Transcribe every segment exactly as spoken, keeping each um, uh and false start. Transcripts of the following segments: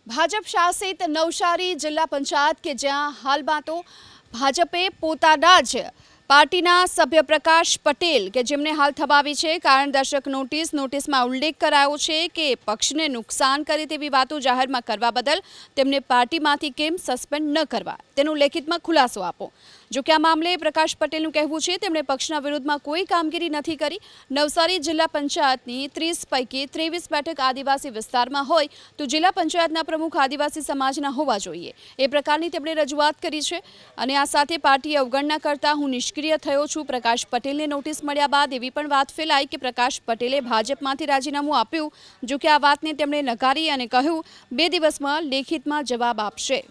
ભાજપ શાસિત નવસારી જિલ્લા પંચાયત કે જ્યાં હાલમાં તો ભાજપે પોતાના જ પાર્ટીના સભ્ય પ્રકાશ પટેલ કે જેમને હાલ થબાવી છે કારણદર્શક નોટિસ નોટિસમાં ઉલ્લેખ કરાયો છે કે પક્ષને નુકસાન કરે તેવી વાતો જાહેરમાં કરવા બદલ તેમને પાર્ટીમાંથી કેમ સસ્પેન્ડ ન કરવા તેનો લેખિતમાં ખુલાસો આપો। જો કે આ મામલે પ્રકાશ પટેલનું કહેવું છે તેમણે પક્ષના વિરોધમાં કોઈ કામગીરી નથી કરી। નવસારી જિલ્લા પંચાયતની ત્રીસ પૈકી ત્રેવીસ બેઠક આદિવાસી વિસ્તારમાં હોય તો જિલ્લા પંચાયતના પ્રમુખ આદિવાસી સમાજના હોવા જોઈએ એ પ્રકારની તેમણે રજૂઆત કરી છે અને આ સાથે પાર્ટીએ અવગણના કરતા હું નિષ્ક્રિય થયો છું। પ્રકાશ પટેલને નોટિસ મળ્યા બાદ એવી પણ વાત ફેલાઈ કે પ્રકાશ પટેલે ભાજપમાંથી રાજીનામું આપ્યું। જો કે આ વાતને તેમણે નકારી અને કહ્યું બે દિવસમાં લેખિતમાં જવાબ આપશે।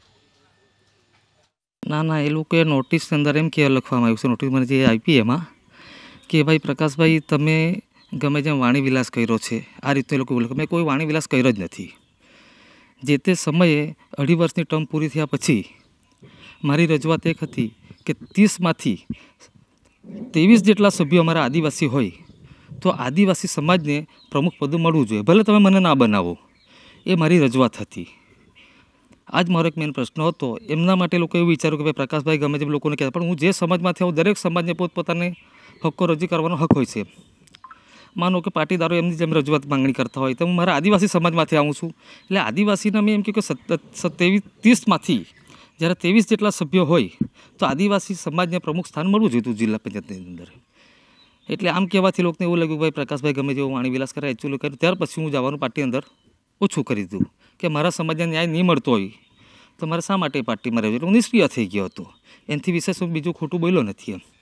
ના ના એ લોકોએ નોટિસ અંદર એમ કે લખવામાં આવ્યું છે નોટિસ મને જે આપી એમાં કે ભાઈ પ્રકાશભાઈ તમે ગમે જેમ વાણી વિલાસ કર્યો છે આ રીતે એ લોકો બોલે મેં કોઈ વાણી વિલાસ કર્યો જ નથી। જે તે સમયે અઢી વર્ષની ટર્મ પૂરી થયા પછી મારી રજૂઆત એક હતી કે ત્રીસમાંથી ત્રેવીસ જેટલા સભ્યો અમારા આદિવાસી હોય તો આદિવાસી સમાજને પ્રમુખ પદ મળવું જોઈએ, ભલે તમે મને ના બનાવો, એ મારી રજૂઆત હતી। આજ મારો એક મેન પ્રશ્ન હતો એમના માટે લોકો એવું વિચાર્યું કે ભાઈ પ્રકાશભાઈ ગમે તેમ લોકોને કહેતા પણ હું જે સમાજમાંથી આવું દરેક સમાજને પોતપોતાને હક્કો રજૂ કરવાનો હક હોય છે। માનો કે પાટીદારો એમની જેમ રજૂઆત માંગણી કરતા હોય તો હું મારા આદિવાસી સમાજમાંથી આવું છું એટલે આદિવાસીના મેં એમ કહ્યું કે સત્યાવીસ ત્રીસમાંથી જ્યારે ત્રેવીસ જેટલા સભ્યો હોય તો આદિવાસી સમાજને પ્રમુખ સ્થાન મળવું જોઈતું જિલ્લા પંચાયતની અંદર। એટલે આમ કહેવાથી લોકોને એવું લાગ્યું ભાઈ પ્રકાશભાઈ ગમે તેવું વાણી વિલાસ કરે એકચ્યુઅલી કર્યું ત્યાર પછી હું જવાનું પાર્ટી અંદર ઓછું કરી દીધું કે મારા સમાજને ન્યાય નહીં મળતો હોય તો મારે શા માટે પાર્ટીમાં રહેવું એટલે હું નિષ્ક્રિય થઈ ગયો હતો। એનાથી વિશેષ હું બીજું ખોટું બોલ્યો નથી એમ।